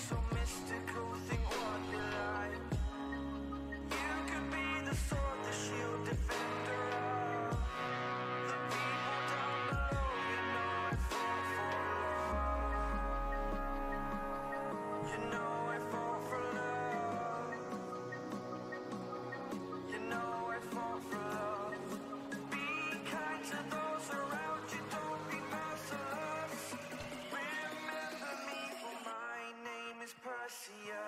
so mystical, think what you like. You could be the sword, the shield, defender of the people down below. You know I fought for love. You know I fought for love. You know I fought for love. Be kind to those around you, don't be merciless. Remember me, for my name is Perseus.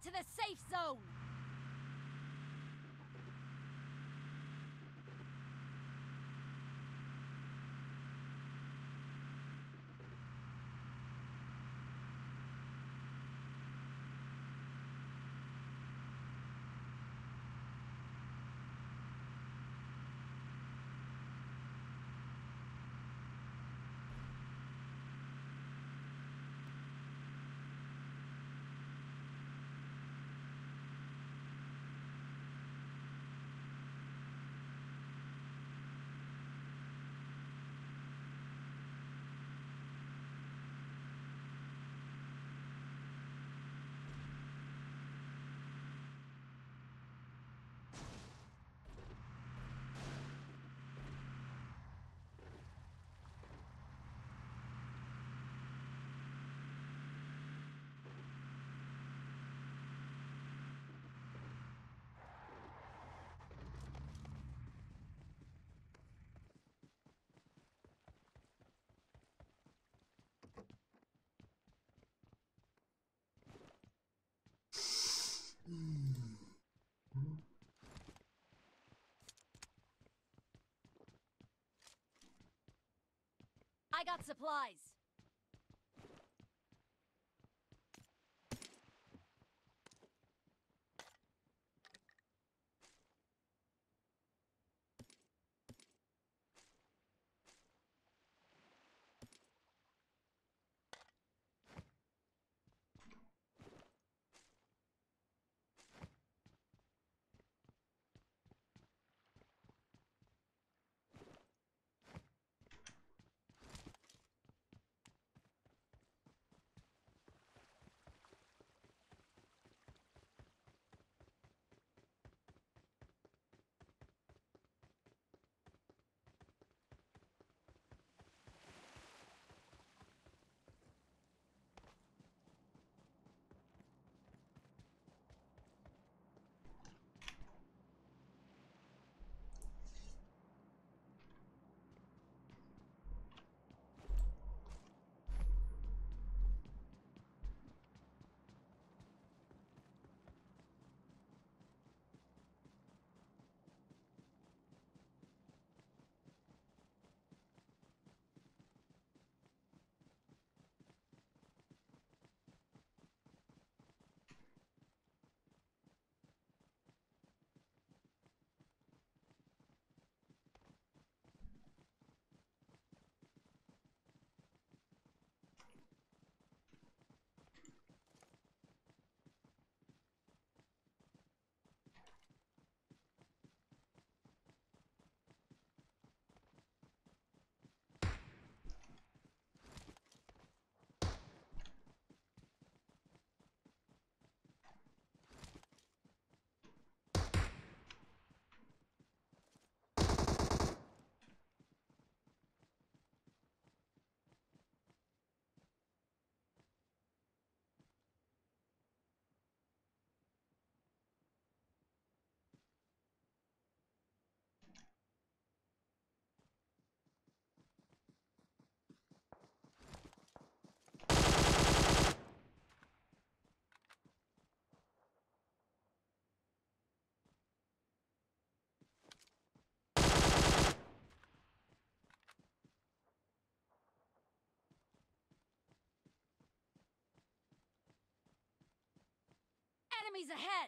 to the safe zone! I got supplies. Enemies ahead!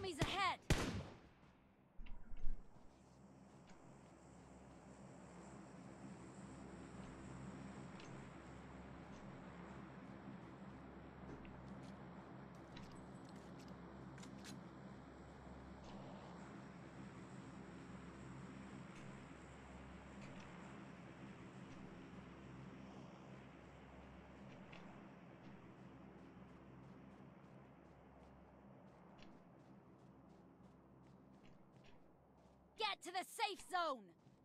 Enemies ahead! Get to the safe zone!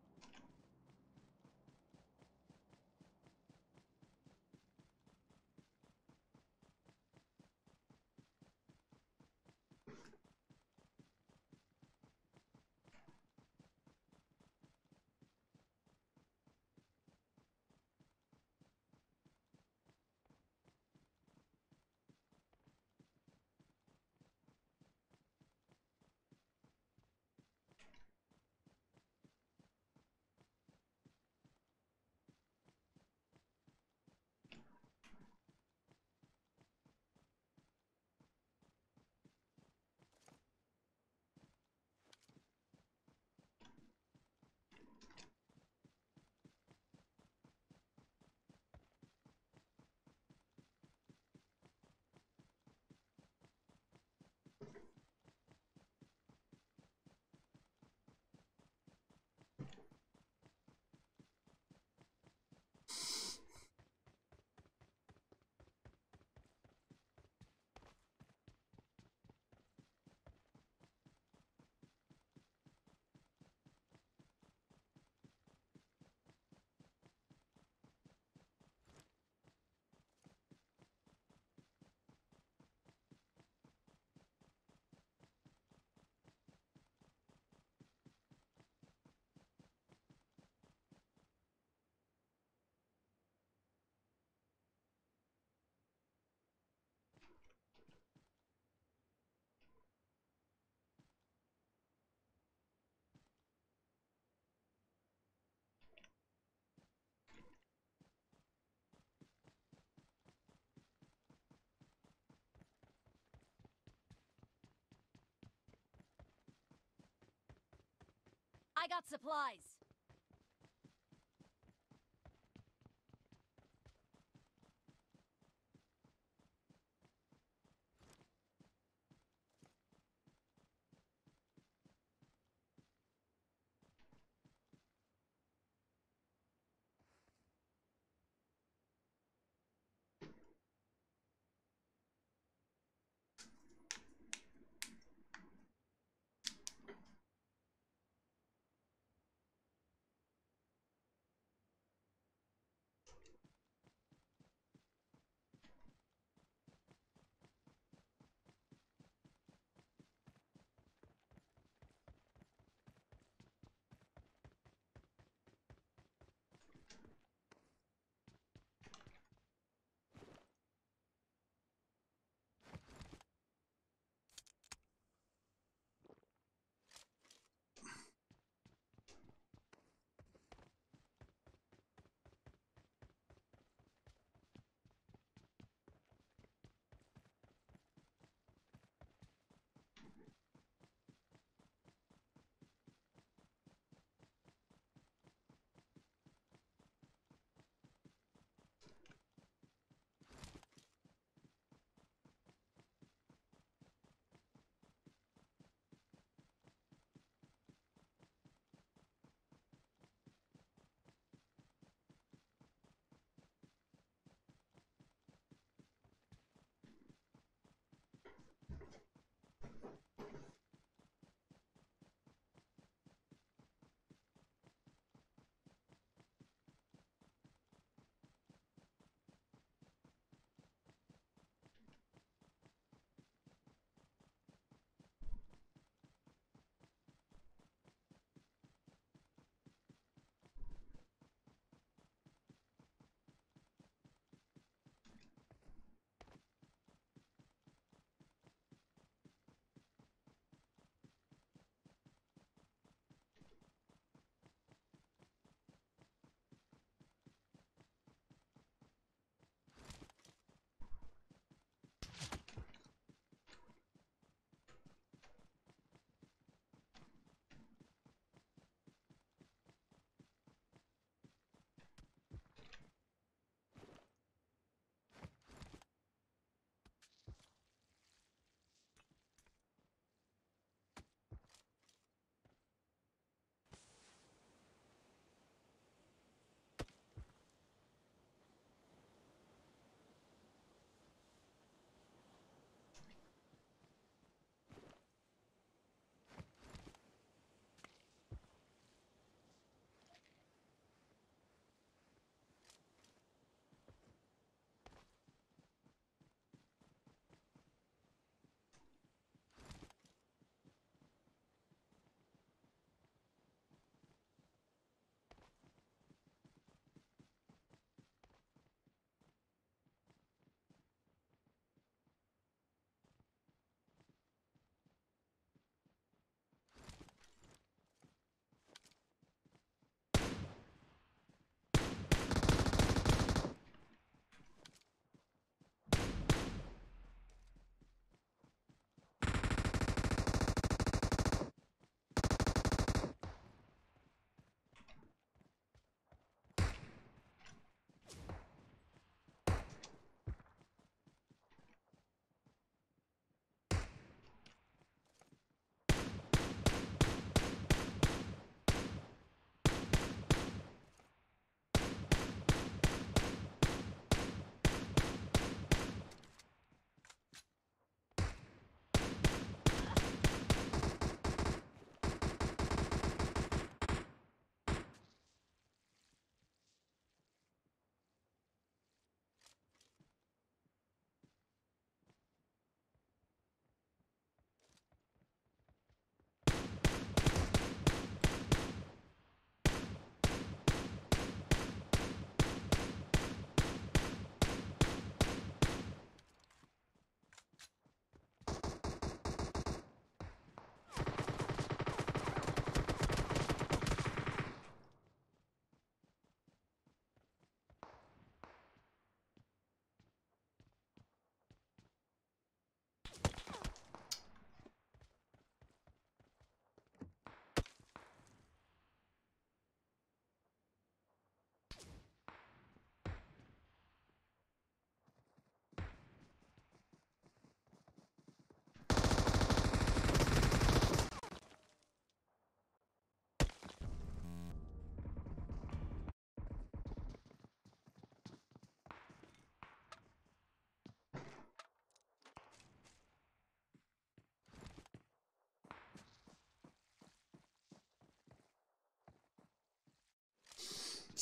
I got supplies.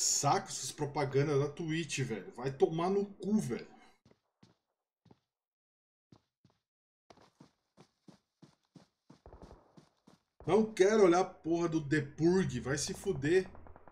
Saco essas propagandas da Twitch, velho. Vai tomar no cu, velho. Não quero olhar a porra do The Purge. Vai se fuder.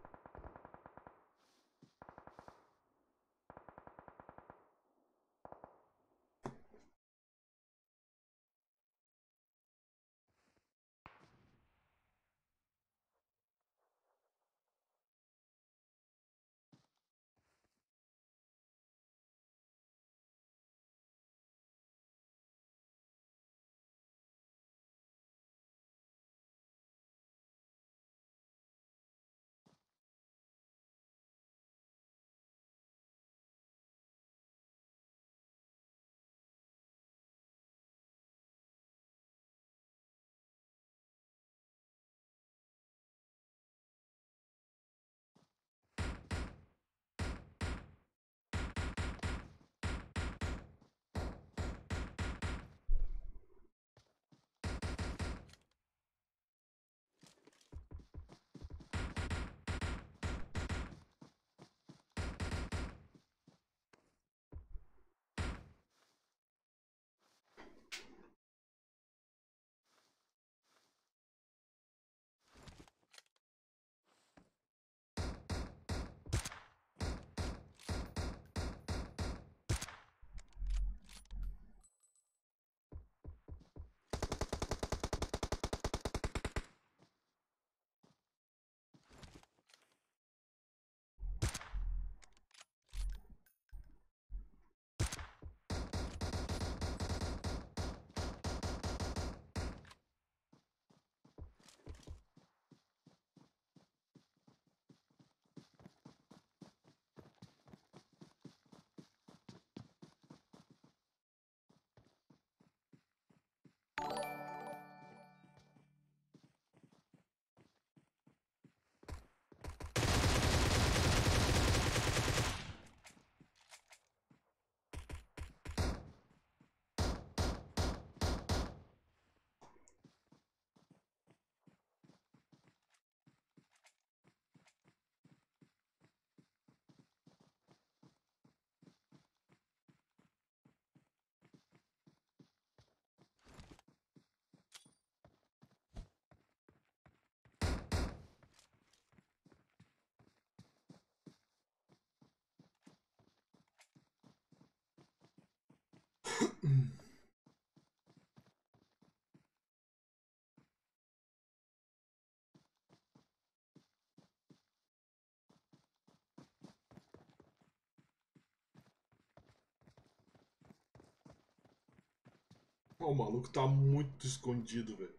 Ó, o maluco tá muito escondido, velho.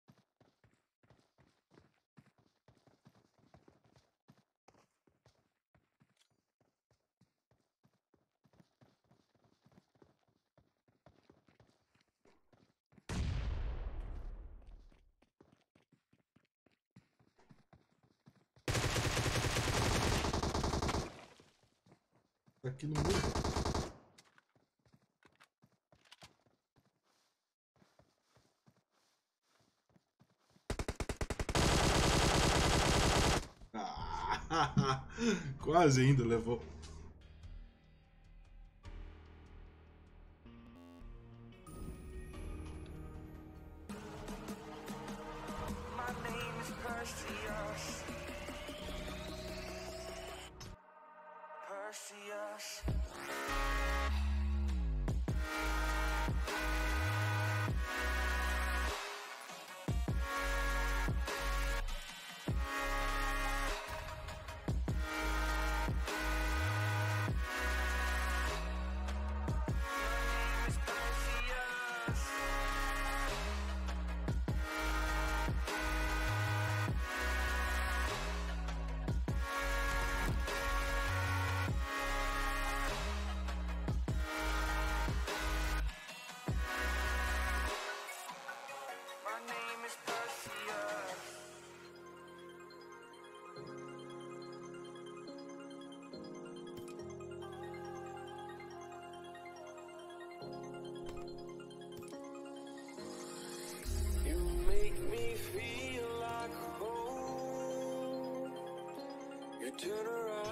Tá aqui no muro. Ah, quase ainda levou. My name is Perseus. Perseus. My name is Perseus. You make me feel like home. You turn around.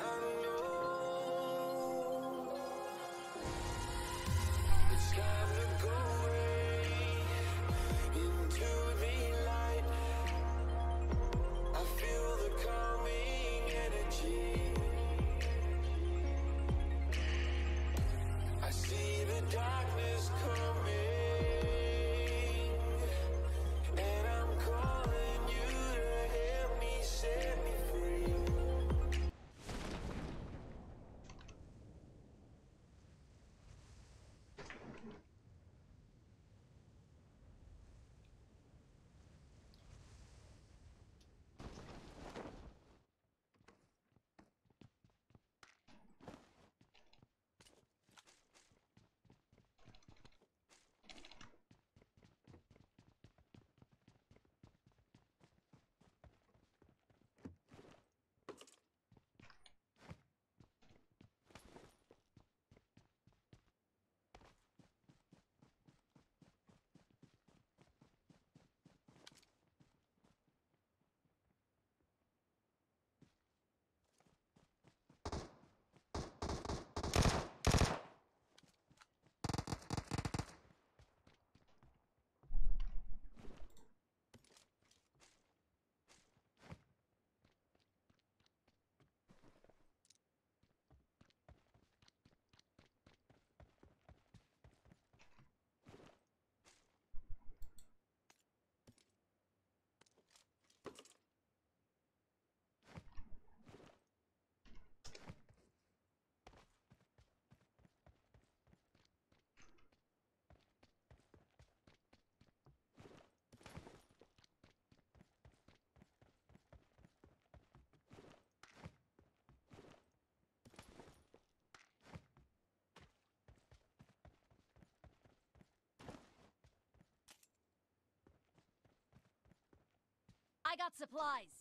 I got supplies.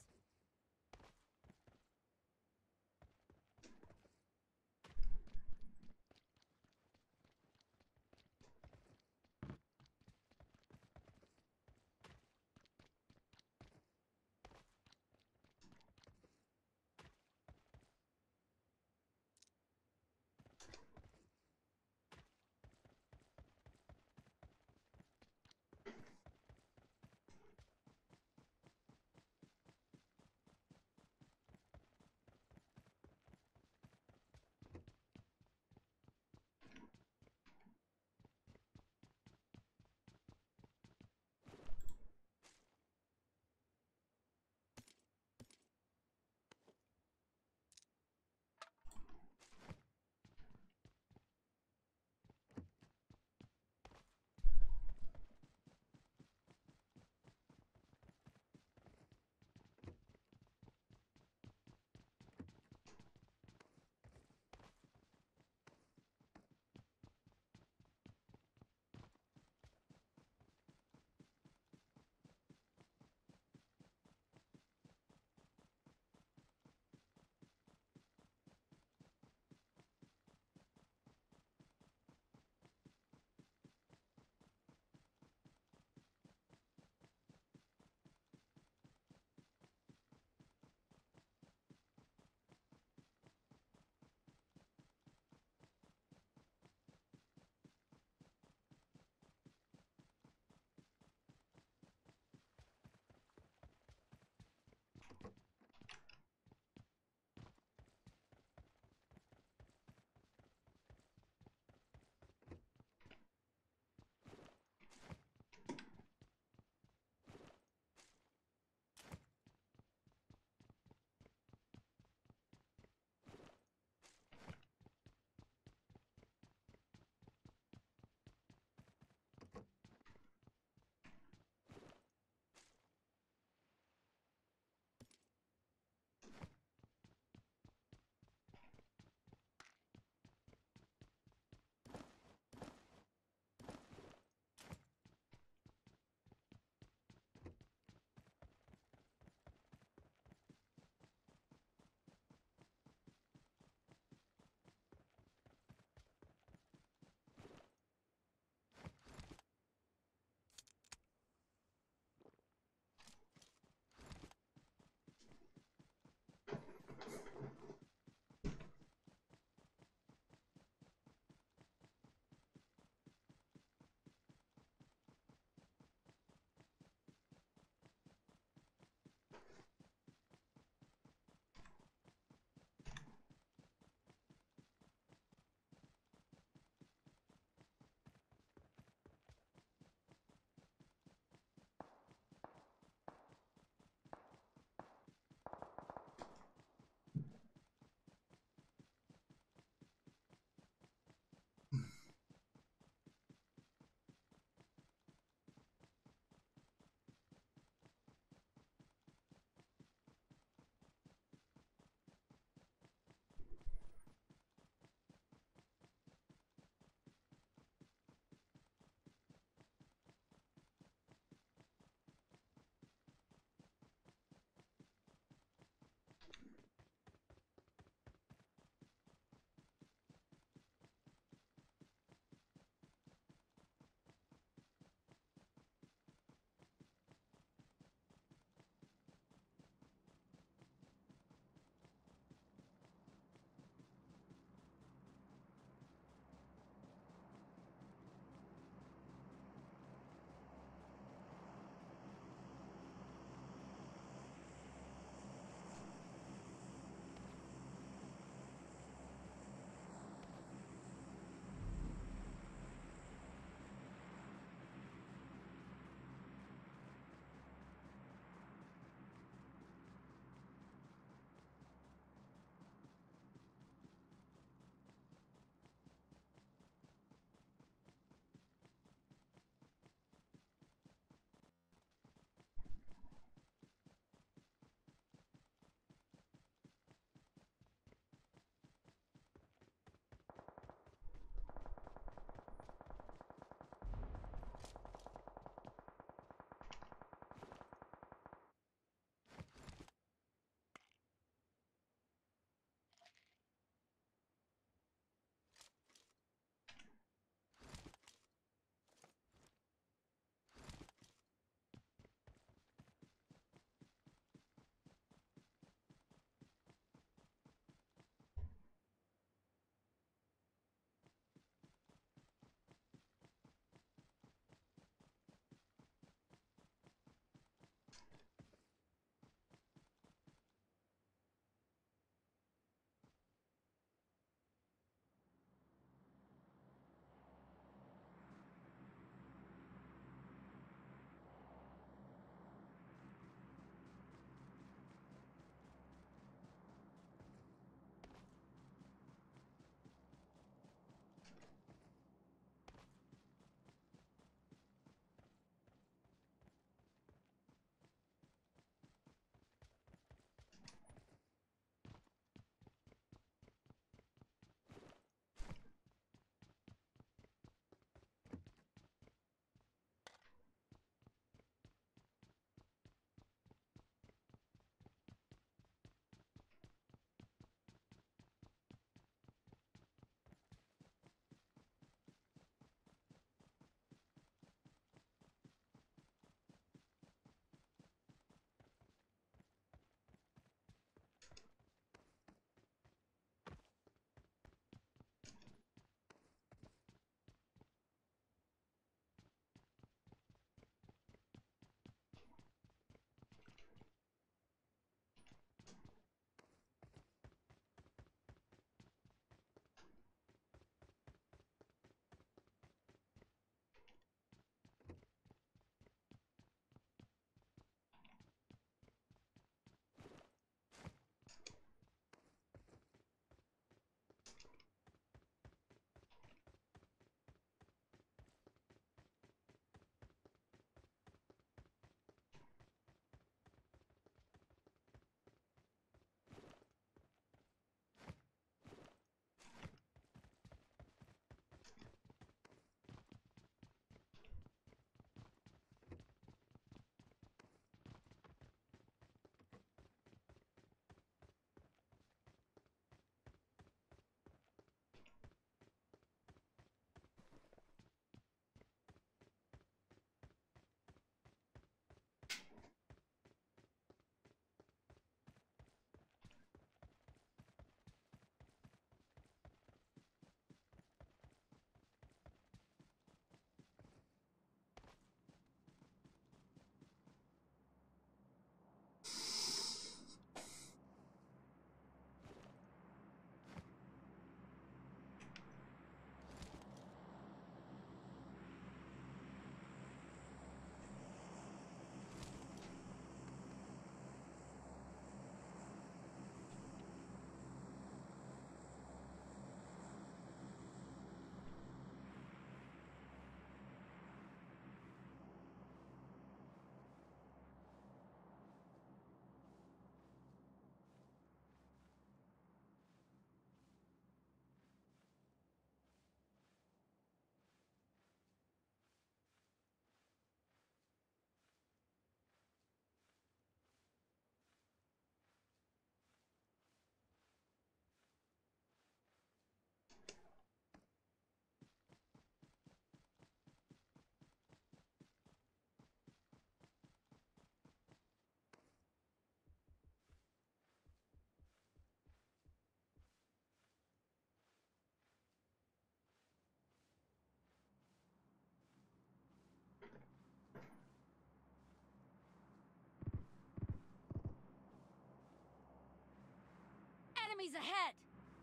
Enemies ahead!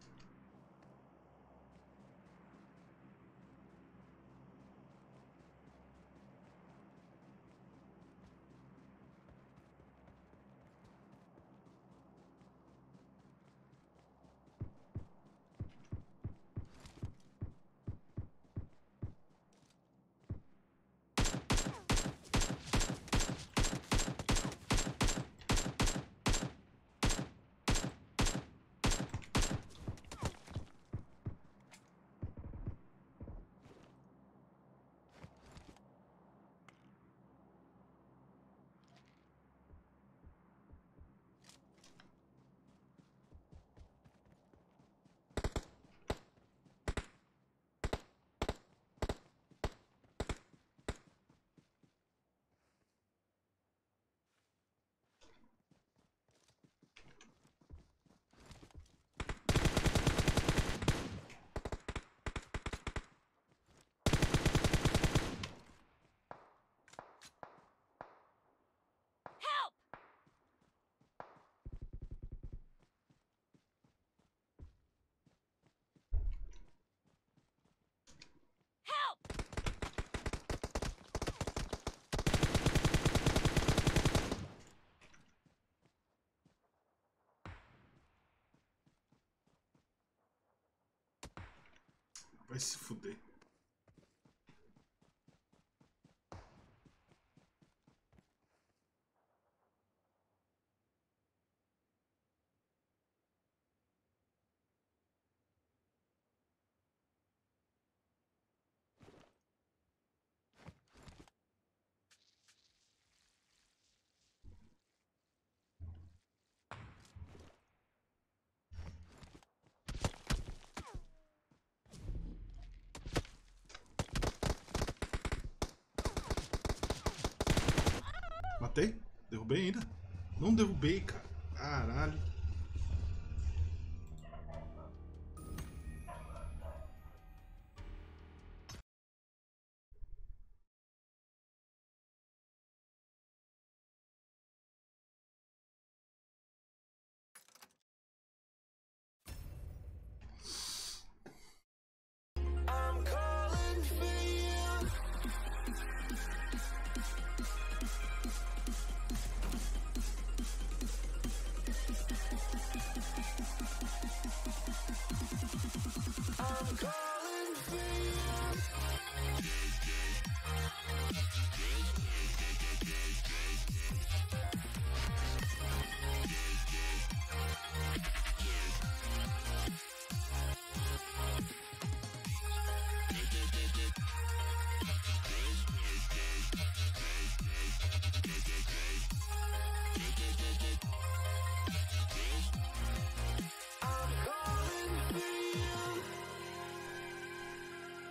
Help! Help! Vai se fuder. Matei? Derrubei ainda? Não derrubei, cara. Caralho. I'm calling for you. I'm calling for you. I'm calling for you.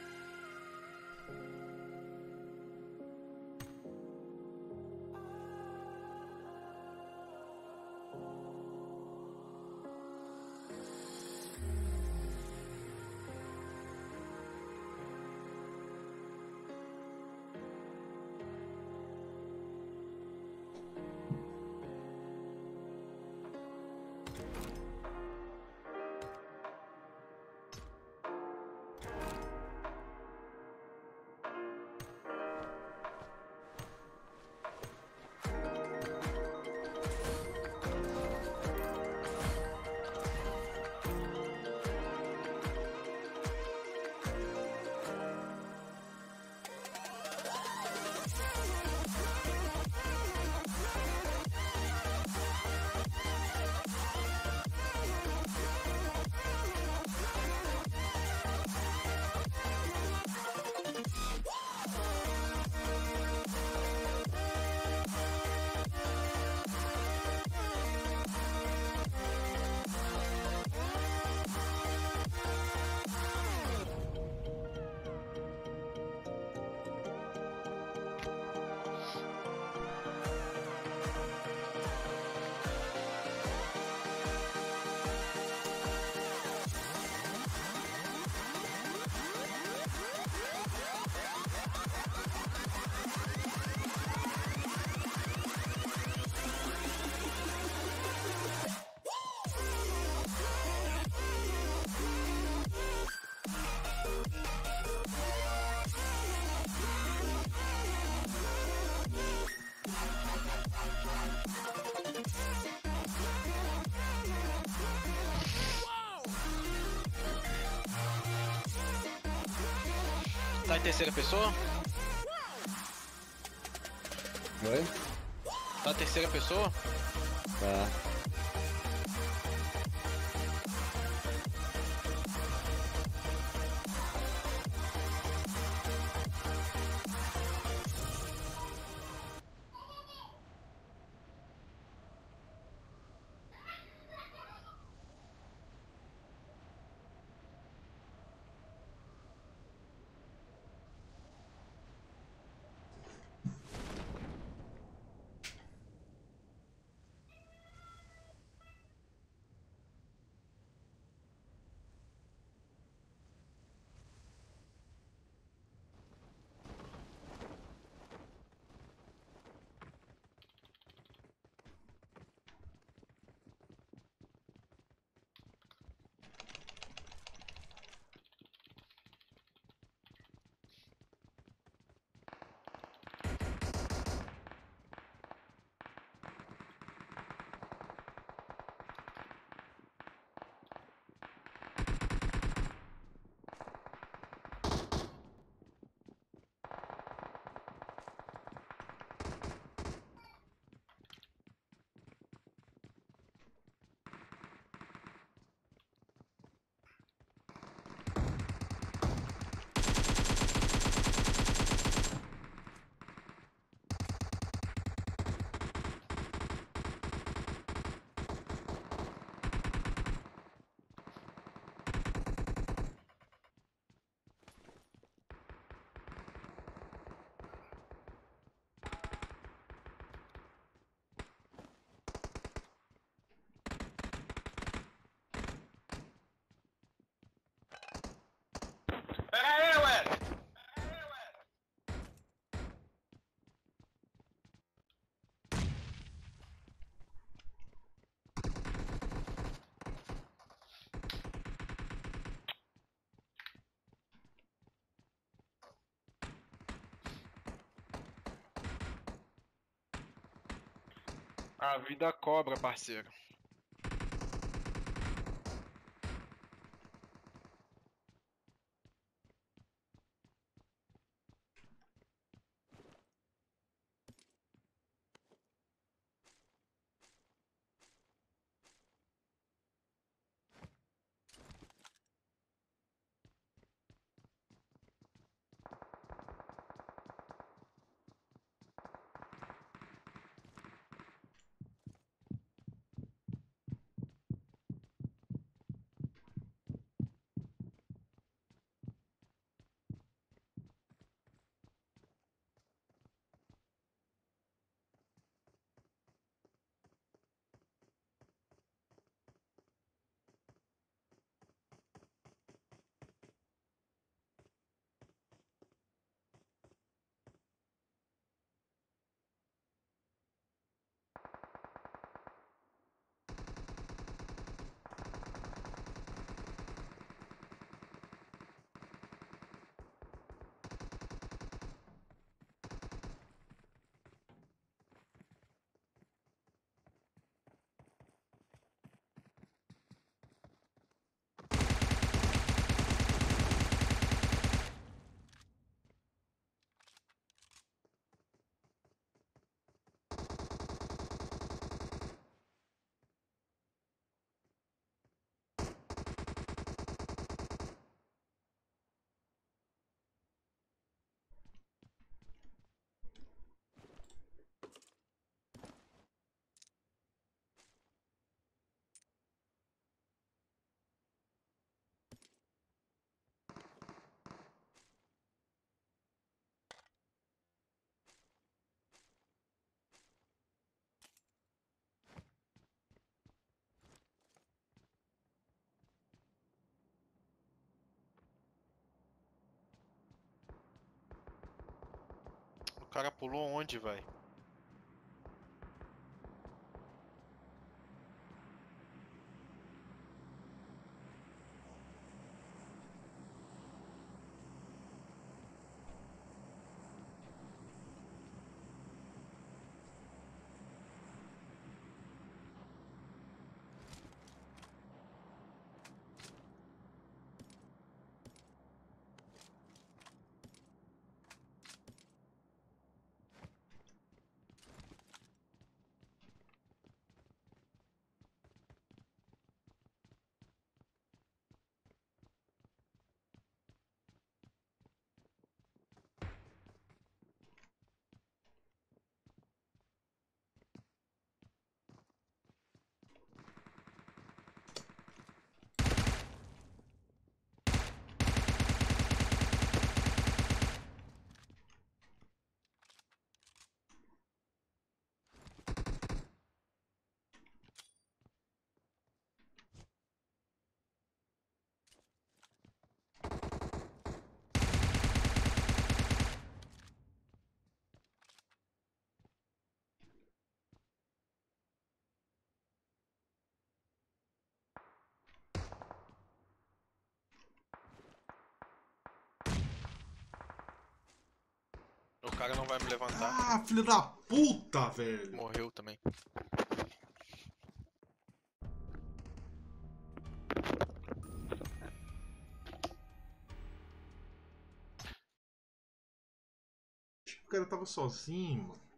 Tá em terceira pessoa? Oi? Tá em terceira pessoa? Tá. Pera aí, ué! A vida cobra, parceiro. O cara pulou onde, vai? cara não vai me levantar. Ah, filho da puta, velho. Morreu também. Acho que o cara tava sozinho, mano.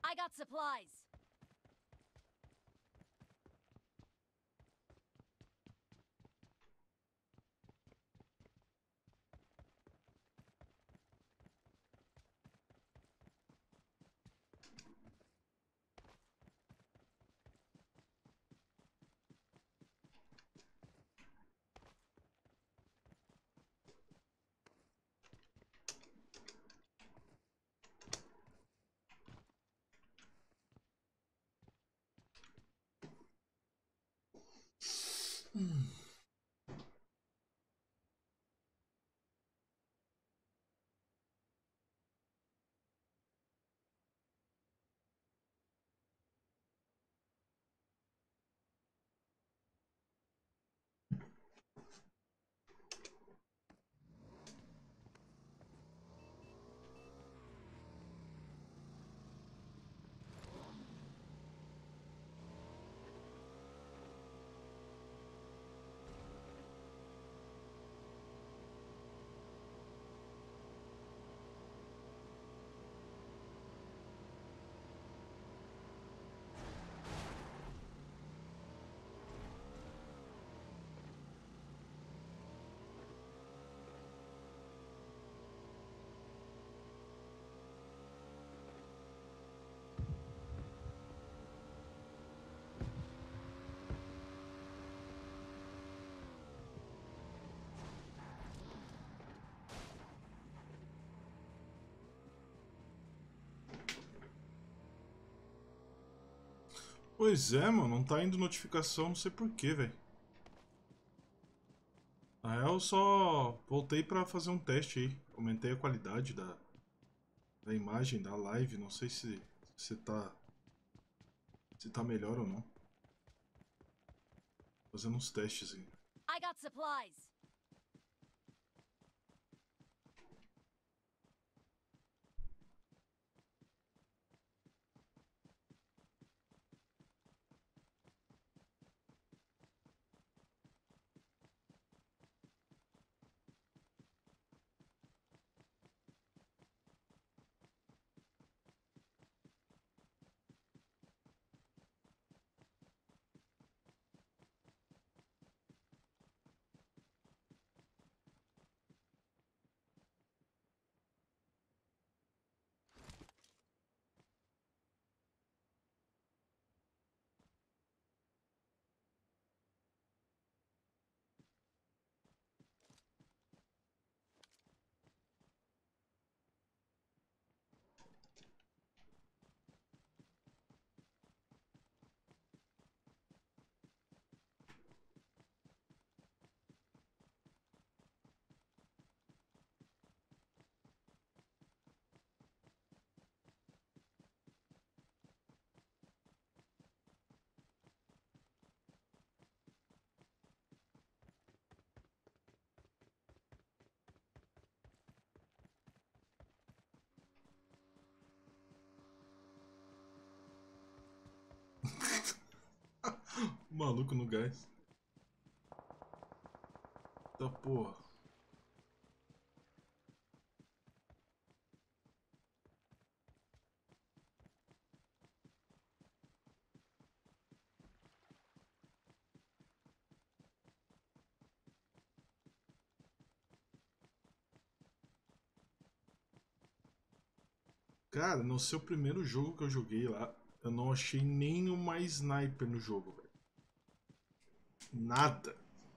I got supplies. Pois é, mano, não tá indo notificação, não sei porquê, velho. Na real, eu só voltei pra fazer um teste aí. Aumentei a qualidade da imagem da live, não sei se tá melhor ou não. Fazendo uns testes aí. I got supplies. Maluco no gás. Tá porra. Cara, no seu primeiro jogo que eu joguei lá, eu não achei nenhuma sniper no jogo, velho. Nada.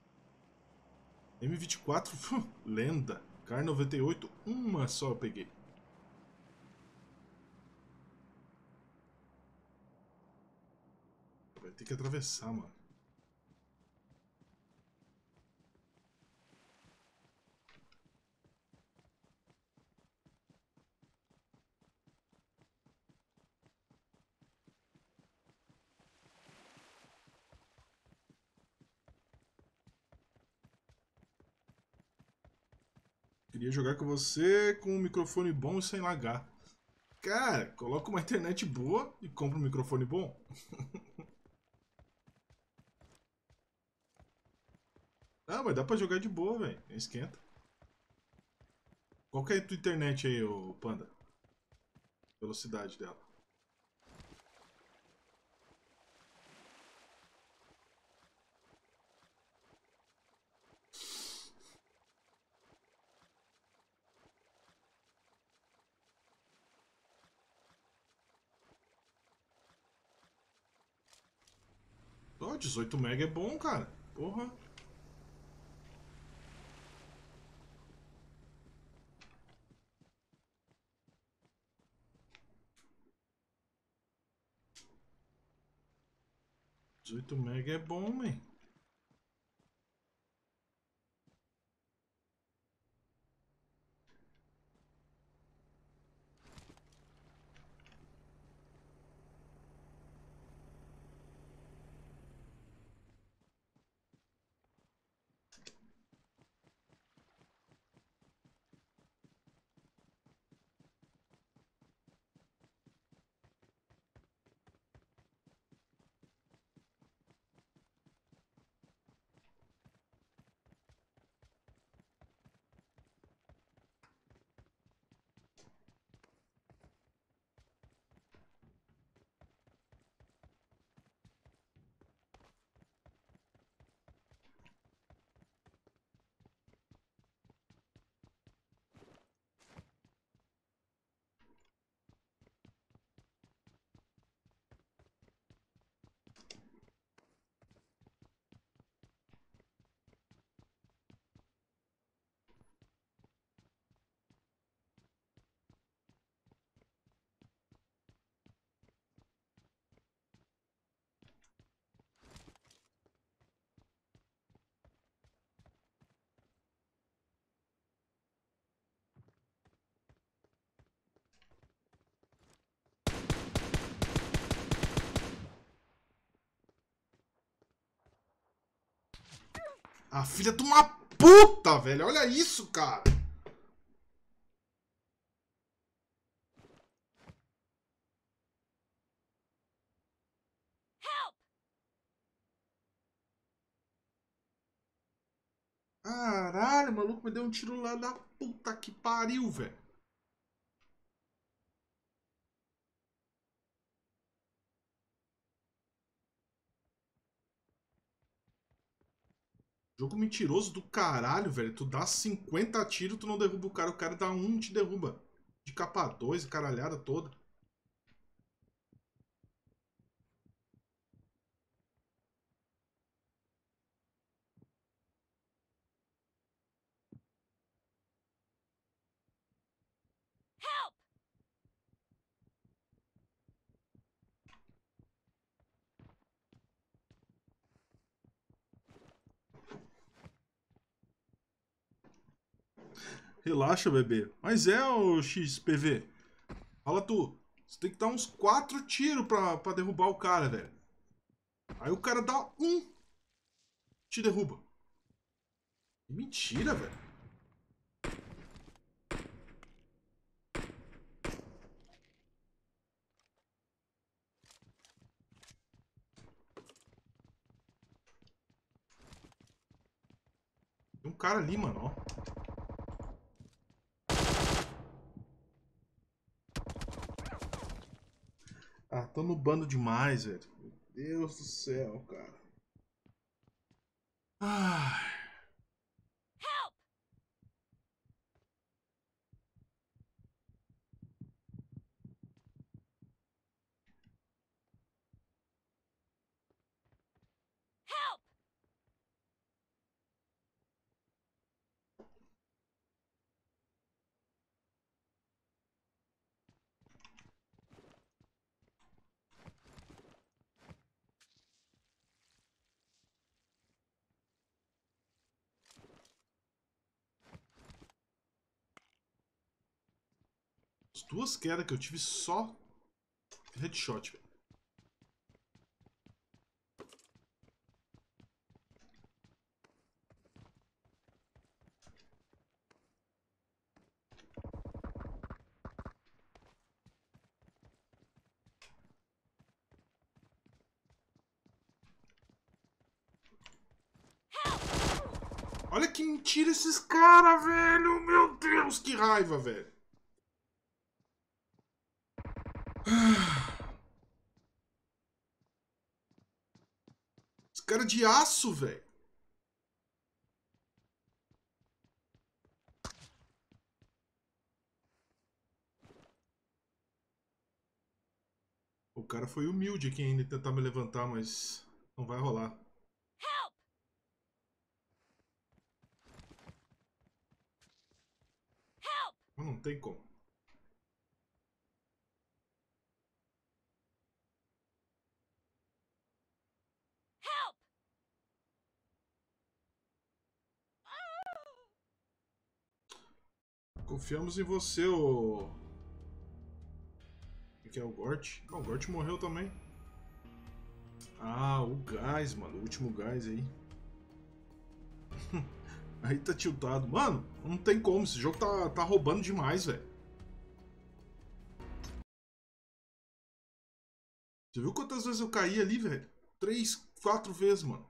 M24, lenda. Kar 98, uma só eu peguei. Vai ter que atravessar, mano. Queria jogar com você com um microfone bom e sem lagar. Cara, coloca uma internet boa e compra um microfone bom. Ah, mas dá pra jogar de boa, velho. Esquenta. Qual que é a tua internet aí, ô Panda? Velocidade dela. Ó, 18 mega é bom, cara. Porra. Dezoito mega é bom, man. A filha de uma puta, velho. Olha isso, cara. Help! Caralho, o maluco me deu um tiro lá da puta que pariu, velho. Jogo mentiroso do caralho, velho. Tu dá 50 tiros, tu não derruba o cara dá um, te derruba. De capa 2, caralhada toda. Help! Relaxa, bebê. Mas é, o XPV. Fala tu. Você tem que dar uns 4 tiros pra derrubar o cara, velho. Aí o cara dá um, te derruba. Mentira, velho. Tem um cara ali, mano, ó. Ah, tô no bando demais, velho. Meu Deus do céu, cara. Ai. Help! Help! As duas quedas que eu tive só headshot, velho. Olha que mentira esses caras, velho. Meu Deus, que raiva, velho. Esse cara é de aço, velho. O cara foi humilde aqui ainda em tentar me levantar, mas Não vai rolar. Help! Help! Mas não tem como. Help! Confiamos em você, ô. O que é o Gort? Ah, o Gort morreu também. Ah, o gás, mano. O último gás aí. Aí tá tiltado. Mano, não tem como. Esse jogo tá roubando demais, velho. Você viu quantas vezes eu caí ali, velho? 3, 4 vezes, mano.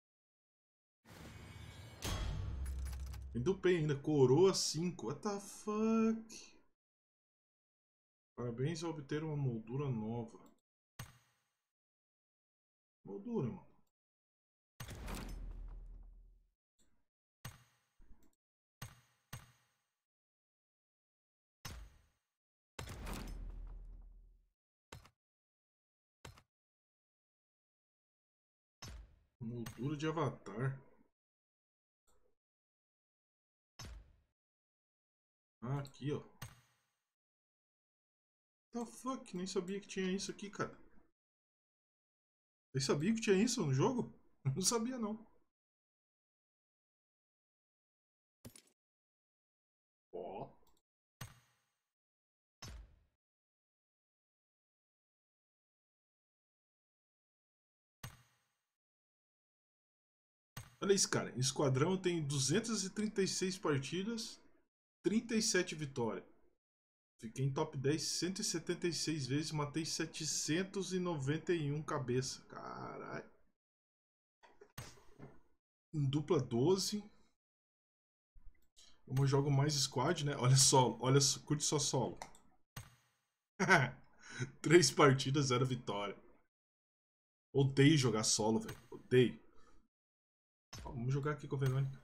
Me dupei ainda. Coroa 5. What the fuck? Parabéns ao obter uma moldura nova. Moldura, mano. Moldura de avatar. Ah, aqui, ó. The fuck? Nem sabia que tinha isso aqui, cara. Vocês sabiam que tinha isso no jogo? Não sabia, não. Ó. Olha isso, cara. Em esquadrão eu tenho 236 partidas, 37 vitórias. Fiquei em top 10 176 vezes, matei 791 cabeça. Caralho. Em dupla 12. Como eu jogo mais squad, né? Olha solo, olha, curte só solo. 3 partidas, 0 vitória. Odeio jogar solo, velho. Odeio. Ó, vamos jogar aqui com a Verônica.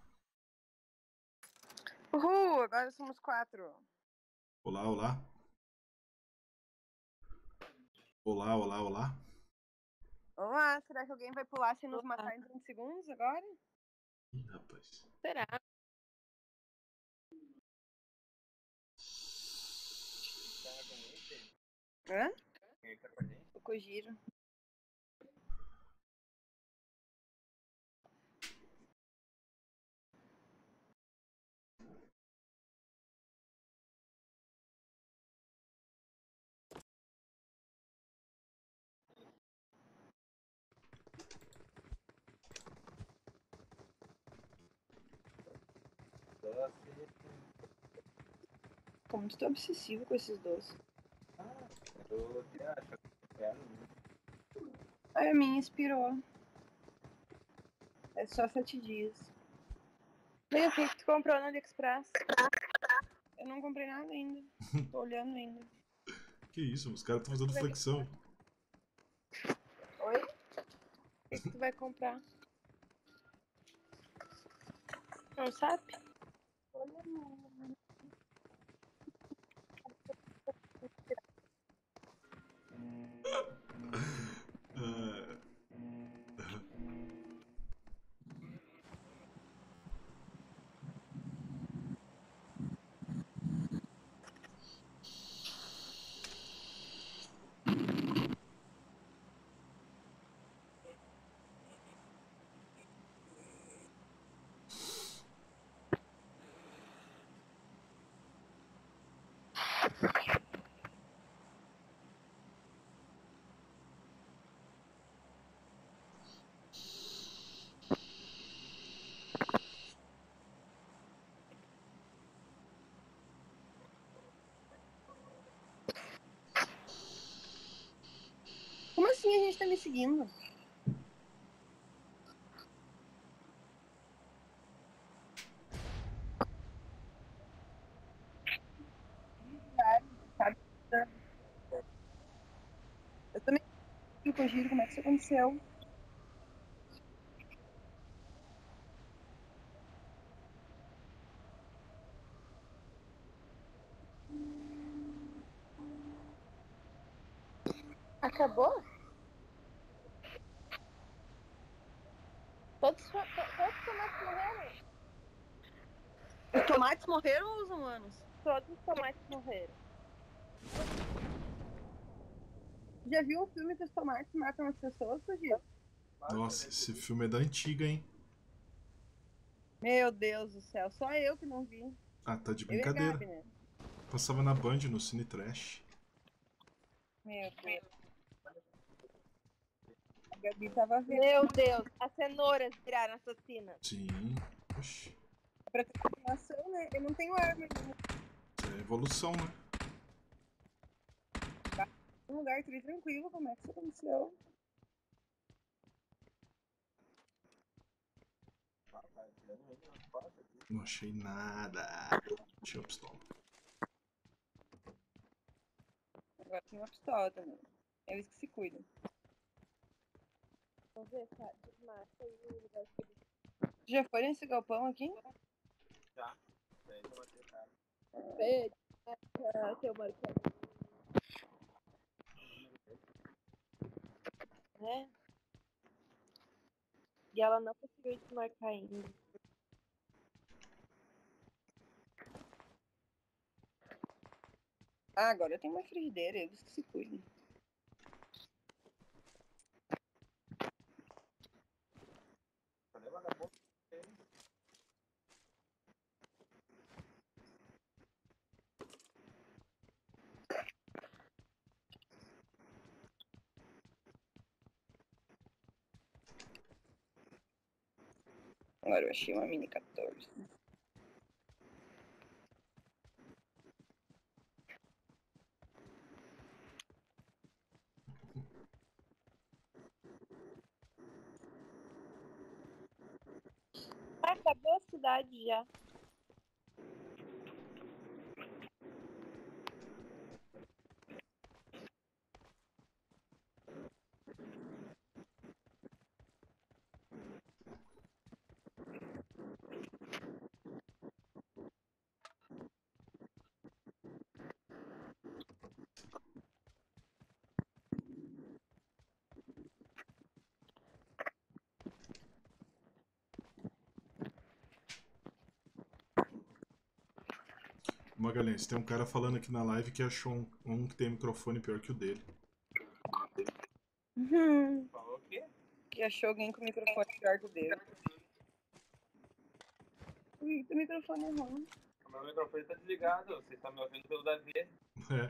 Uhul, agora somos 4. Olá, olá. Olá, olá, olá. Olá, será que alguém vai pular sem nos matar em 30 segundos agora? Ih, rapaz. Será? Hã? O Kojiro. Ficou muito obsessivo com esses doces. A minha expirou. É só 7 dias. Bem, o que tu comprou no AliExpress? Eu não comprei nada ainda. Tô olhando ainda. Que isso, os caras estão fazendo flexão. Oi? O que tu vai comprar? Não sabe? Ah, Como assim a gente tá me seguindo? Sabe? Eu também não Kojiro, como é que isso aconteceu? Acabou? Todos os tomates morreram? Os tomates morreram ou os humanos? Todos os tomates morreram. Já viu um filme que os tomates matam as pessoas, Fugir? Nossa, esse filme é da antiga, hein? Meu Deus do céu, só eu que não vi. Ah, tá de Eu e a brincadeira. Gabi, né? Passava na Band, no Cine Trash. Meu Deus. A Gabi tava vendo. Meu Deus, as cenouras viraram assassinas. Sim. Oxi. Pra ter informação, né? Eu não tenho arma ainda. Isso é evolução, né? Um lugar tri tranquilo, como é que isso aconteceu? Não achei nada. Tinha pistola. Agora tem uma pistola também. Eles que se cuidam. Vamos ver, tá? Desmarca aí o lugar que eles... Já foi nesse galpão aqui? Já. Seu marcado. É? E ela não conseguiu desmarcar ainda. Ah, agora eu tenho uma frigideira, eles que se cuidem. Agora eu achei uma mini 14. Ah, acabou a cidade já. Magalhães, tem um cara falando aqui na live que achou um que tem microfone pior que o dele. Falou o quê? Que achou alguém com o microfone pior que o dele. O microfone é ruim. O meu microfone tá desligado. Você tá me ouvindo pelo Davi. É.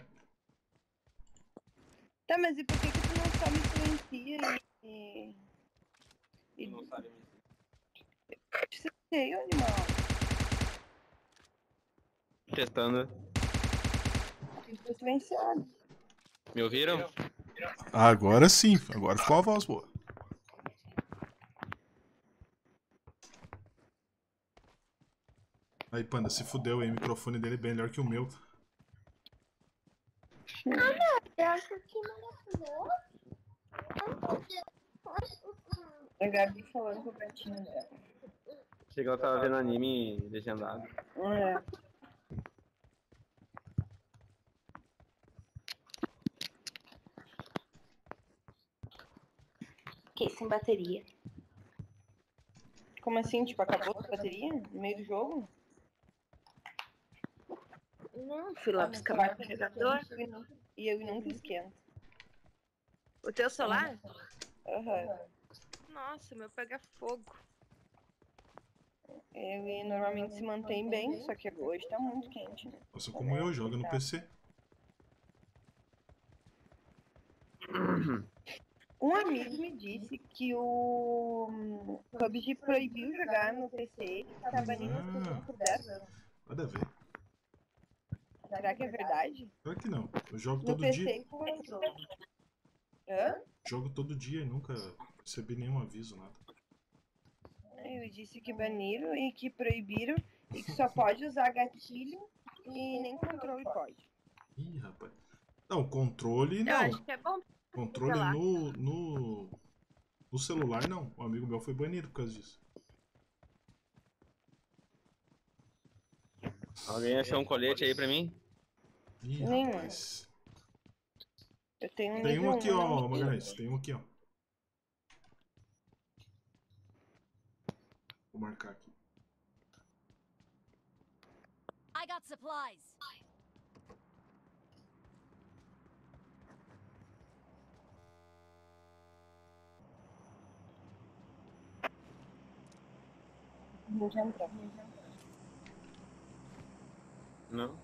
Tá, mas e por que tu não só me silencia Tu não sabe me Silenciei, animal. Testando. Tô silenciado. Me ouviram? Agora sim, agora ficou a voz boa. Aí, Panda, se fudeu aí, o microfone dele é bem melhor que o meu. Eu acho que maravilhoso. A Gabi falando com o gatinho dela. Achei que ela tava vendo anime legendado. É. Fiquei sem bateria. Como assim? Tipo, acabou a bateria no meio do jogo? Não, fui lá buscar meu carregador. E eu nunca esquento. O teu celular? Aham. Nossa, meu pega fogo. Ele normalmente se mantém bem, só que hoje tá muito quente, né? Nossa, como eu, joga no PC. Um amigo me disse que o PUBG proibiu jogar no PC e tá banindo as pessoas por 10 anos. Nada a ver. Será que é verdade? Claro que não. Eu jogo No todo PC dia. com console. Hã? Jogo todo dia e nunca recebi nenhum aviso, nada. Ele disse que baniram e que proibiram e que só pode usar gatilho e nem controle pode. Ih, rapaz. Não, controle Eu não. acho que é bom. Controle sei lá. no celular não. Um amigo meu foi banido por causa disso. Alguém achou um colete aí pra mim? Ih, Nenhum. rapaz. Eu tenho Tem um nível aqui, 1, ó, não. Magalhães. Tem um aqui, ó. Vou marcar aqui. I got supplies. Vou já entrar. Não?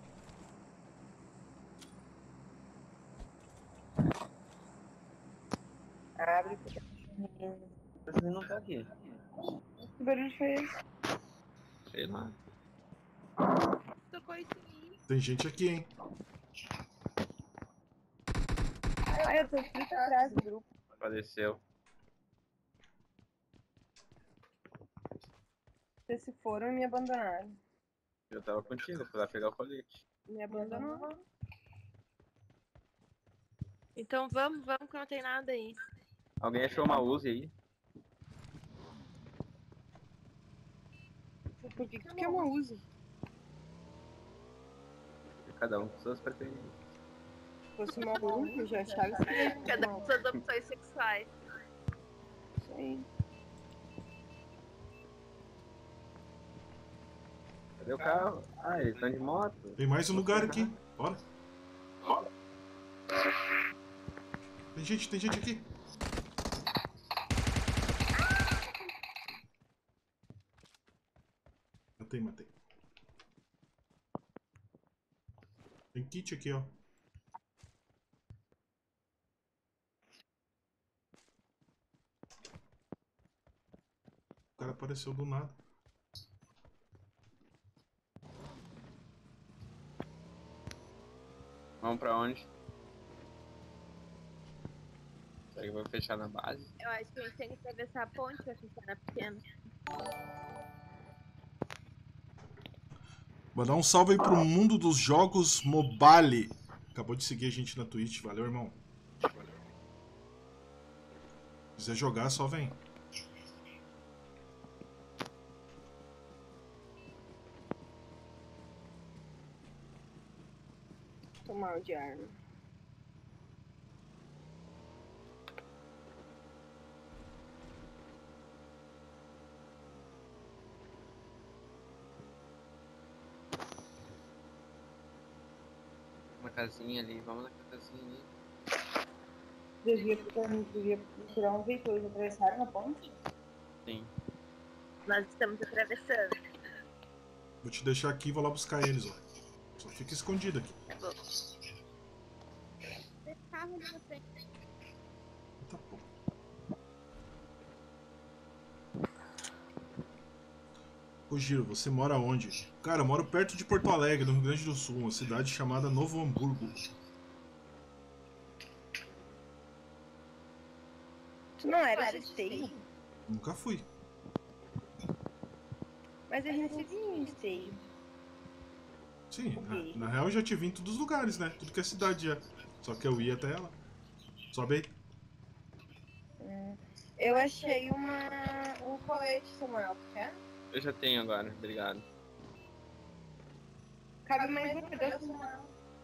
Abre. Você não tá aqui. Que barulho foi esse? Sei lá. Tocou isso em mim. Tem gente aqui, hein? Ai, eu tô aqui atrás do grupo. Apareceu. Vocês se foram e me abandonaram. Eu tava contigo, fui lá pegar o colete. Me abandonou. Então vamos que não tem nada aí. Alguém achou uma Uzi aí? Por que que eu não uso? Cada um com suas preferências. Se fosse uma Uzi, eu já achava isso aí. Cada um com suas opções sexuais. Isso aí. Cadê o carro? Ah, eles estão de moto. Tem mais um lugar aqui. Bora. Tem gente aqui. Matei. Tem kit aqui, ó. O cara apareceu do nada. Vamos pra onde? Será que eu vou fechar na base? Eu acho que a gente tem que atravessar a ponte pra ficar na pequena. Mandar um salve aí pro mundo dos jogos mobile. Acabou de seguir a gente na Twitch. Valeu, irmão. Se quiser jogar, só vem. Tô mal de arma. Uma casinha ali, vamos na casinha ali. Devia procurar um veículo. Eles atravessaram a ponte? Sim. Nós estamos atravessando. Vou te deixar aqui e vou lá buscar eles, ó. Só fica escondido aqui. Tem carro ali na frente. Tá bom. Ô Giro, você mora onde? Cara, eu moro perto de Porto Alegre, no Rio Grande do Sul, uma cidade chamada Novo Hamburgo. Tu não era de esteio? Nunca fui. Mas a gente se viu em esteio. Sim, na real eu já te vi em todos os lugares, né? Tudo que é cidade já. Só que eu ia até ela. Sobe aí. Eu achei um colete, Samuel. Quer? Eu já tenho agora, obrigado. Cabe mais um pedaço, Samuel.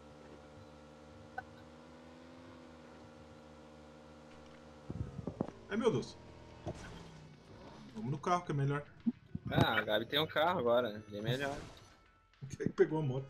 Ai, meu Deus. Vamos no carro que é melhor. Ah, a Gabi tem um carro agora, é melhor. Quem é que pegou a moto?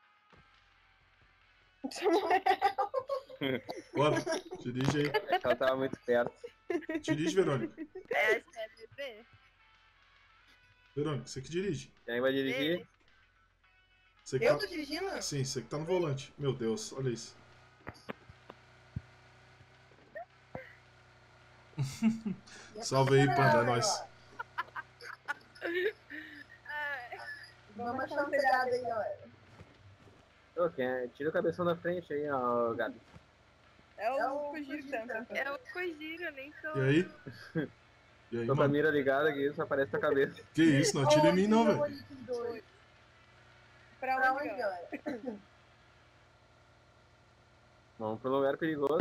Samuel. Bora, dirige aí. É que ela tava muito perto. Dirige, Verônica. É, acho que é bebê. Verônica, você que dirige. Quem vai dirigir? Você que Eu tá... tô dirigindo? Sim, você que tá no volante. Meu Deus, olha isso. Salve aí, Panda, é nóis. Vamos achar um telhado aí, galera. Ô, tira o cabeção da frente aí, ó, Gabi. É o Fugir que tá entrando. É o Kojiro, eu nem tô. E aí? E aí, Tô com a mano? mira ligada aqui, só aparece a cabeça. Que isso, não atira em mim não, velho. Pra onde, galera? Vamos pro lugar perigoso.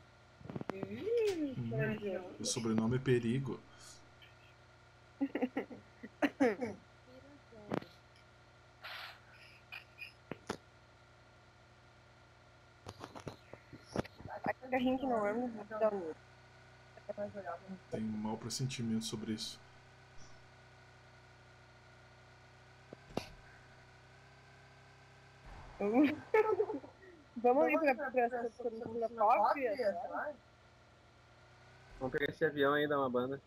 Meu sobrenome é Perigo. A carrinho que não anda, dá um. Tenho um mau pressentimento sobre isso. Vamos ali pra segunda cópia, será? Vamos pegar esse avião aí e dar uma banda.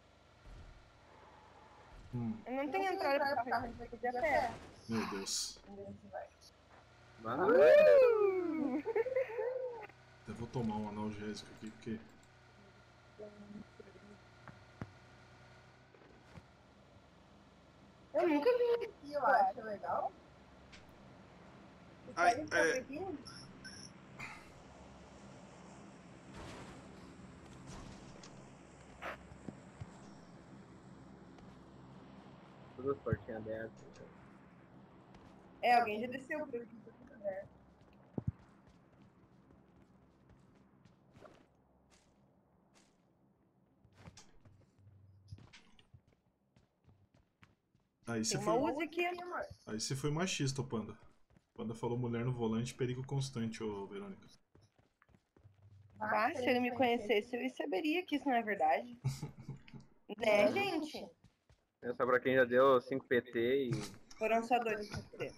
Eu não tenho entrada pro carro, a gente vai ter que ir a pé. Meu Deus. Vai. Até vou tomar um analgésico aqui, porque... Eu nunca vim aqui, eu acho legal. Ai, é... Todas as portinhas abertas. É, alguém já desceu por aqui. Aí você Tem uma foi... Uzi aqui, amor. Aí você foi machista, Panda. Panda falou mulher no volante, perigo constante, ô Verônica. Ah, se ele me conhecesse, eu saberia que isso não é verdade. Né, gente? É só pra quem já deu 5 PT e... Foram só 2 PT.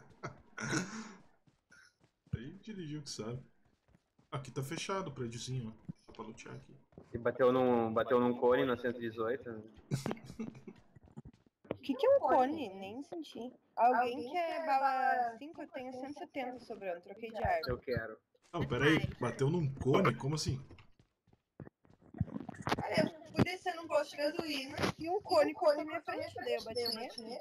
Aí dirigiu que sabe. Aqui tá fechado o prédiozinho, ó. Dá pra lutear aqui. E bateu num cone na 118. Né? O que é um cone? Nem senti. Alguém quer bala 5? Eu tenho 170 sobrando. Troquei de arma. Eu quero. Não, peraí. Bateu num cone? Como assim? Olha, eu fui descer num posto de gasolina e um cone na minha frente. Daí eu bati nele.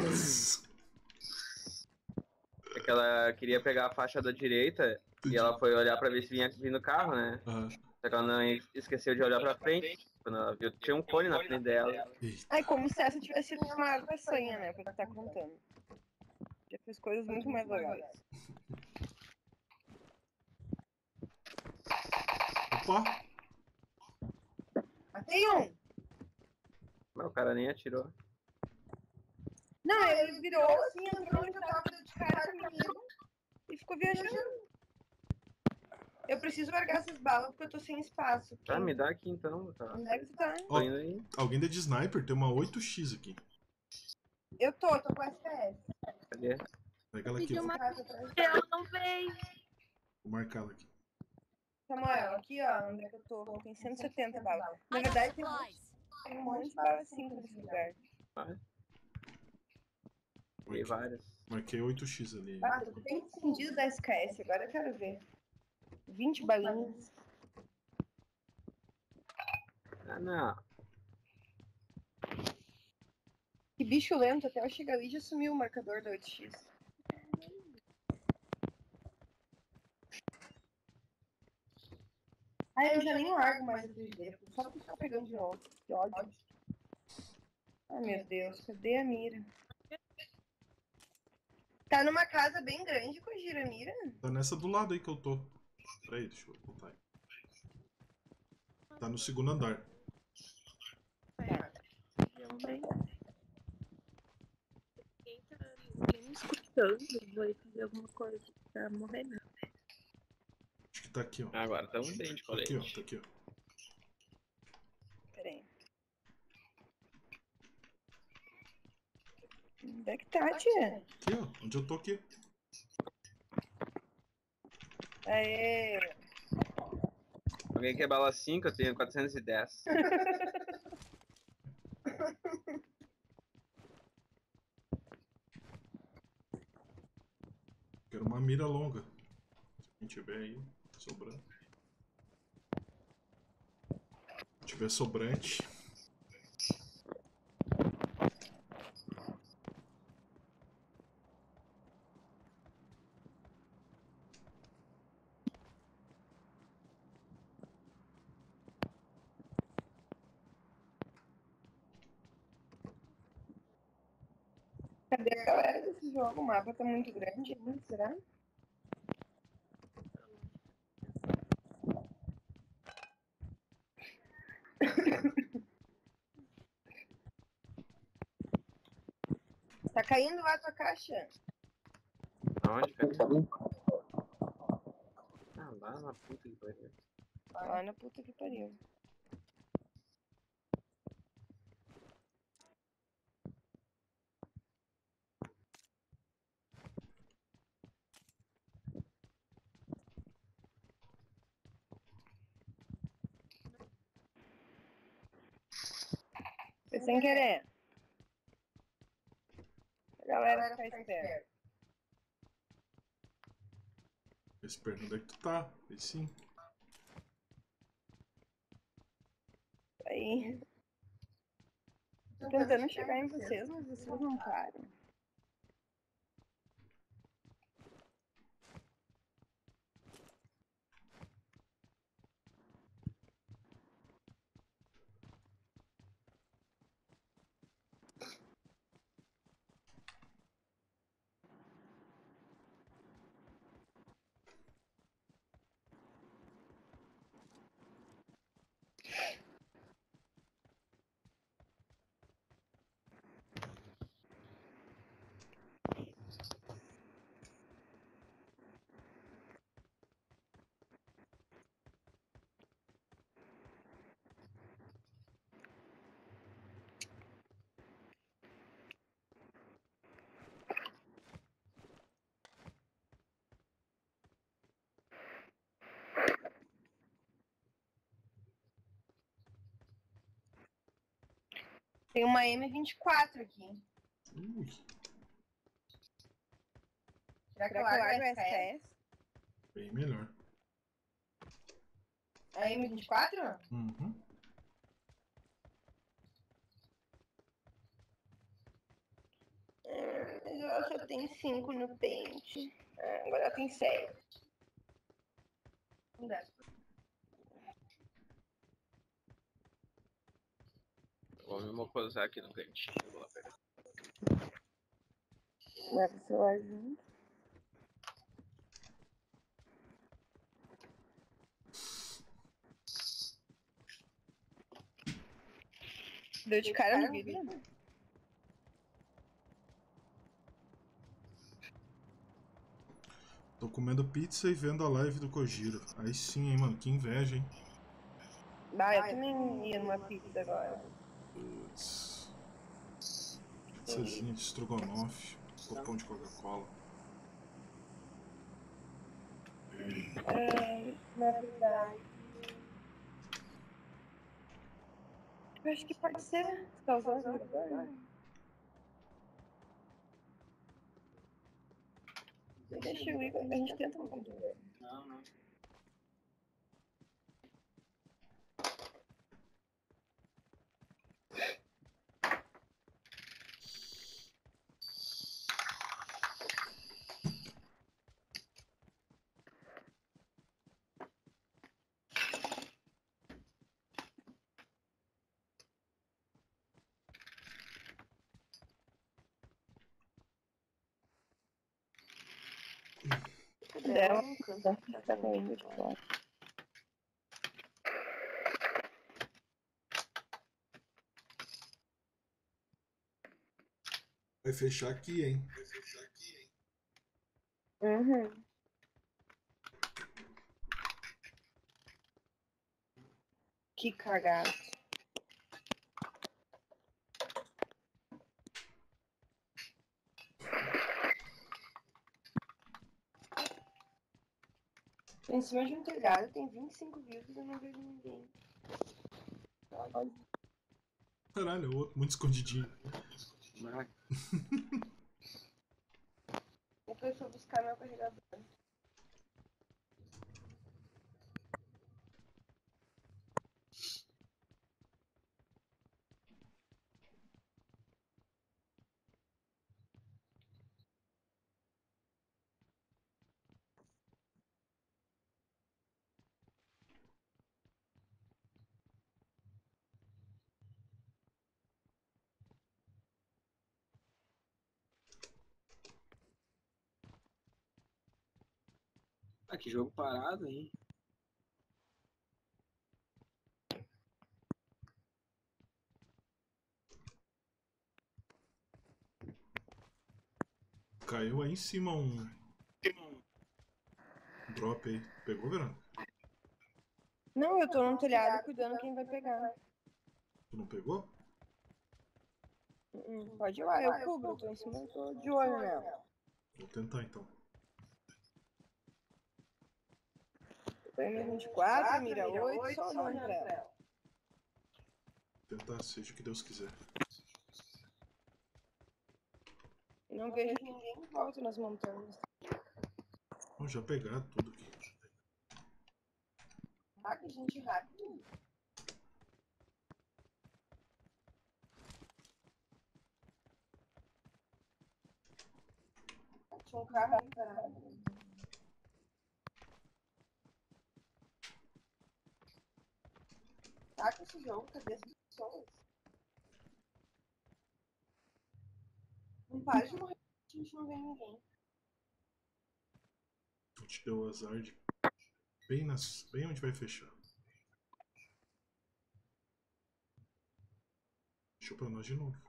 É que ela queria pegar a faixa da direita e ela foi olhar pra ver se vinha vindo o carro, né? Aham. Só que ela não esqueceu de olhar pra frente. Quando ela viu, tinha um cone na frente dela. Eita. Ai, como se essa tivesse sido uma façanha, né? Pra tu tá contando. Já fiz coisas muito mais legais. Opa! Matei um! Mas o cara nem atirou. Não, ele virou assim, entrou onde eu tava de cara comigo e ficou viajando. Eu preciso largar essas balas porque eu tô sem espaço. Tá, me dá aqui então. Tá. Onde é que tu tá? Ó, Tô indo aí. alguém dá de sniper? Tem uma 8x aqui. Eu tô com SPS. Cadê? Pega ela aqui, Pediu ó. uma eu não veio. Vou marcar ela aqui. Samuel, aqui ó, onde é que eu tô? Tem 170 balas. Na I got verdade, supplies. tem um monte de bala 5 nesse lugar. Vai. Tem várias. Marquei 8x ali. Ah, tu tem escondido da SKS, agora eu quero ver. 20 balinhas. Ah, não. Que bicho lento, até eu chegar ali e já sumiu o marcador da 8x. Ai, eu já nem largo mais a frigideira, só pra ficar pegando de novo. Que ódio. Ai, meu Deus, cadê a mira? Tá numa casa bem grande com a Giramira? Tá nessa do lado aí que eu tô. Peraí, deixa eu voltar aí. Tá no segundo andar. Não veio. Ninguém tá me escutando. Vou fazer alguma coisa pra morrer, não. Acho que tá aqui, ó. Agora estamos bem de Tá aqui, ó. colete. Tá aqui, ó. Peraí. Onde é que tá, tia? Aqui, ó. Onde eu tô aqui. Aê! Alguém quer bala 5? Eu tenho 410. Quero uma mira longa. Se quem tiver aí, sobrando. Se tiver sobrante. Cadê a galera desse jogo? O mapa tá muito grande, hein? Será? Tá caindo lá a tua caixa? Aonde, cara? Ah, lá na puta que pariu. Lá na puta que pariu. Sem querer. A galera fica esperta. Esperto, onde é que tu tá? Aí sim. Aí. Tô tentando chegar em vocês, mas vocês não param. Tem uma M24 aqui. Ui. Será que eu largo o SKS? Bem melhor. A M24? Uhum. Mas ela só tem 5 no pente. Agora ela tem 6. Não dá. Vou me mocosar aqui no cantinho. Vou lá pegar. Leva o celular junto. Deu de cara no vidro? Tô comendo pizza e vendo a live do Kojiro. Aí sim, hein, mano. Que inveja, hein. Bah, eu também ia numa pizza agora. Putz. Pizzazinha de estrogonofe. Copão de Coca-Cola. Na verdade. Eu acho que pode ser. Tá usando agora? Deixa eu ir. A gente tenta no computador. Não. Dela, tá caindo de fora. Vai fechar aqui, hein. Uhum. Que cagado. Tô em cima de um telhado, tem 25 views e eu não vejo ninguém. Caralho, o outro muito escondidinho. Depois eu vou buscar meu carregador. Ah, que jogo parado, hein? Caiu aí em cima um drop aí. Pegou, Verano? Não, eu tô no telhado cuidando quem vai pegar. Tu não pegou? Pode ir lá, eu cubro, eu tô em cima, eu tô de olho nela. Vou tentar então. Tô em 24, mira 8, só olhando pra ela. Tentar, seja o que Deus quiser. Não vejo ninguém em volta nas montanhas. Vamos já pegar tudo aqui. Ah, que gente rápido. Tinha um carro ali parado. Tá com esse jogo, cadê as pessoas? Não para de morrer, a gente não vê ninguém. Tu te deu o azar de bem onde vai fechar. Fechou pra nós de novo.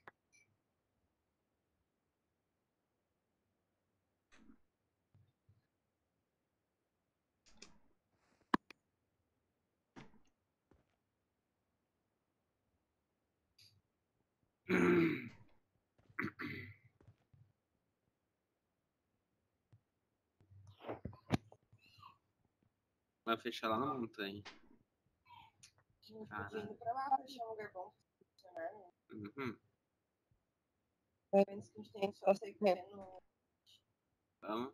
Vai fechar lá na montanha. A gente podia ir pra lá pra achar um lugar bom pra funcionar, né? Uhum. Pelo menos que a gente tem só sair correndo. Vamos.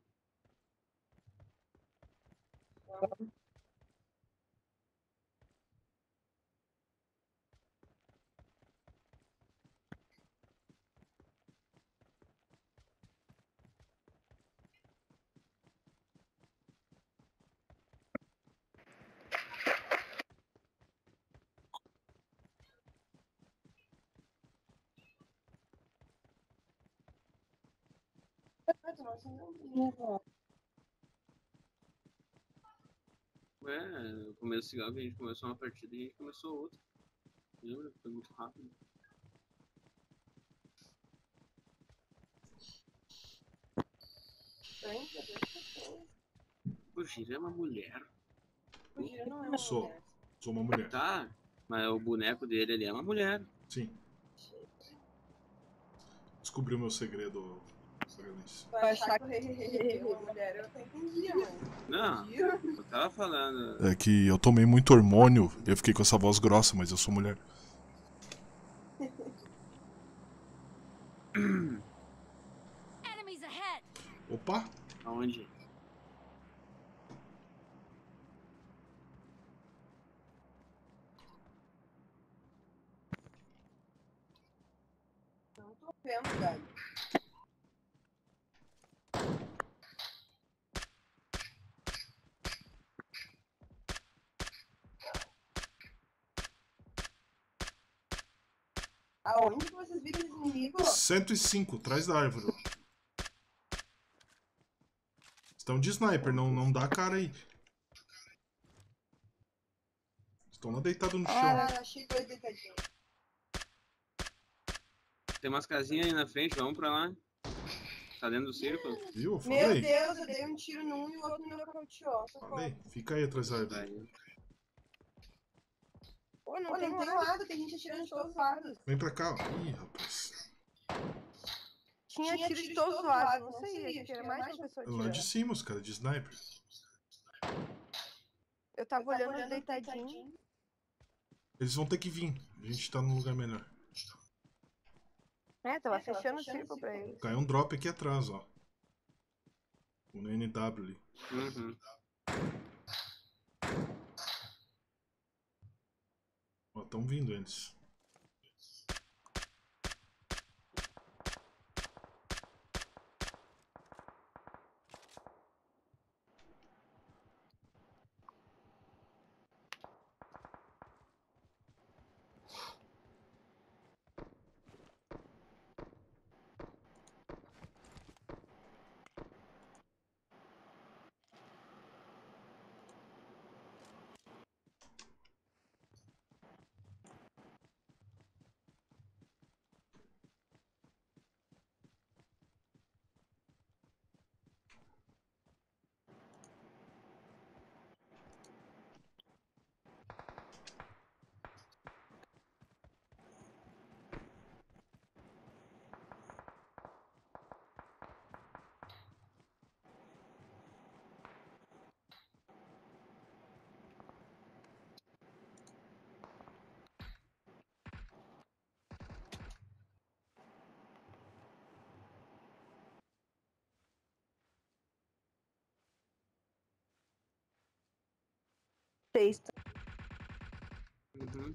No começo do cigarro, a gente começou uma partida e a gente começou outra. Lembra? Foi muito rápido. O Gira é uma mulher. O Giro não é uma Sou. mulher. Sou uma mulher. Tá, mas o boneco dele ali é uma mulher. Sim. Descobriu meu segredo, Magalhães. Vai achar que o rei é uma mulher, eu até entendia, mas. Não, eu tava falando. É que eu tomei muito hormônio e eu fiquei com essa voz grossa, mas eu sou mulher. Enemies ahead! Opa! Aonde? Não tô vendo, galho. Aonde que vocês viram esse inimigo? 105, atrás da árvore. Estão de sniper, não dá cara aí. Estão lá deitados no chão. Ah, achei dois deitadinhos. Tem umas casinhas aí na frente, vamos pra lá. Tá dentro do círculo? Viu? Eu Meu falei. Deus, eu dei um tiro num e o outro me nocauteou. Falei. Fica aí atrás da árvore. Vai. Pô, não tem lado, tem gente atirando de todos os lados. Vem pra cá, ó. Ih, rapaz. Tinha tiro de todos os lados, não sei, acho que era mais de uma pessoa Lá de atirando. cima, os caras de sniper. Eu tava olhando os deitadinhos. Eles vão ter que vir. A gente tá num lugar melhor. É, tava fechando o círculo pra eles. Caiu um drop aqui atrás, ó. No NW ali. Uhum. Ó, tão vindo eles. Texto. Uhum.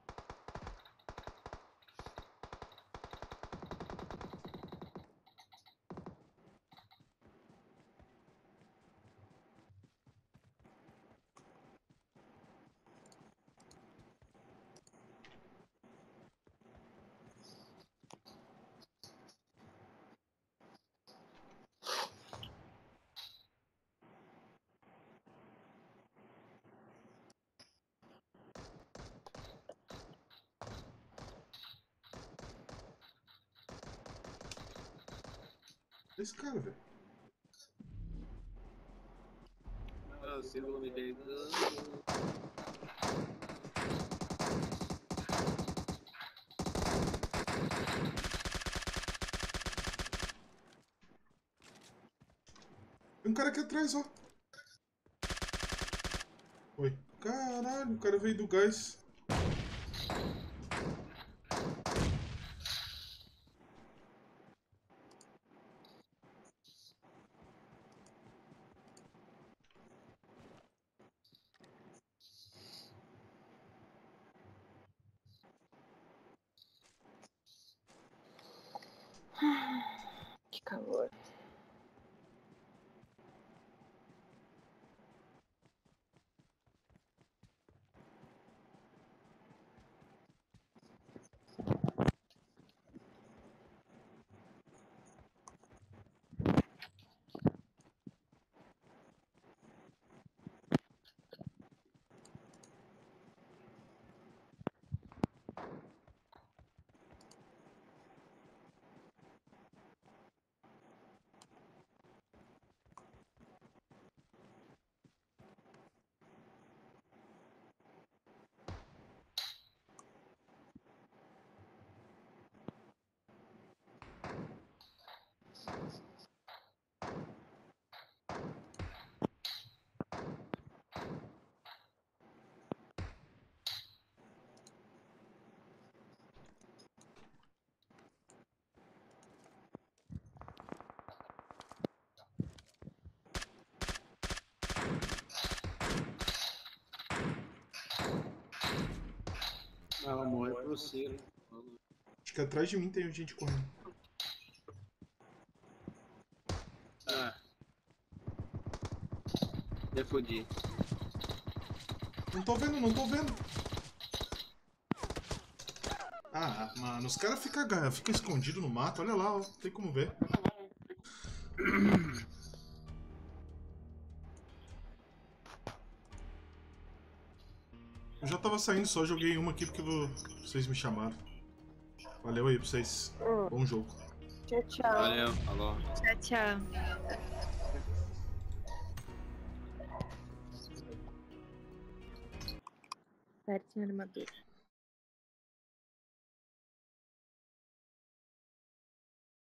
Esse cara, velho. Ah, o símbolo me veio. Tem um cara aqui atrás, ó. Oi. Caralho, o cara veio do gás. Que calor. Ah, amor, é pro Ciro. Acho que atrás de mim tem gente correndo. Ah. Me fodi. Não tô vendo, não tô vendo. Ah, mano, os caras ficam escondidos no mato. Olha lá, ó. Não tem como ver. Eu já tava saindo, só joguei uma aqui porque vocês me chamaram. Valeu aí pra vocês. Bom jogo. Tchau, tchau. Valeu, falou. Tchau, tchau. Certo, armadura.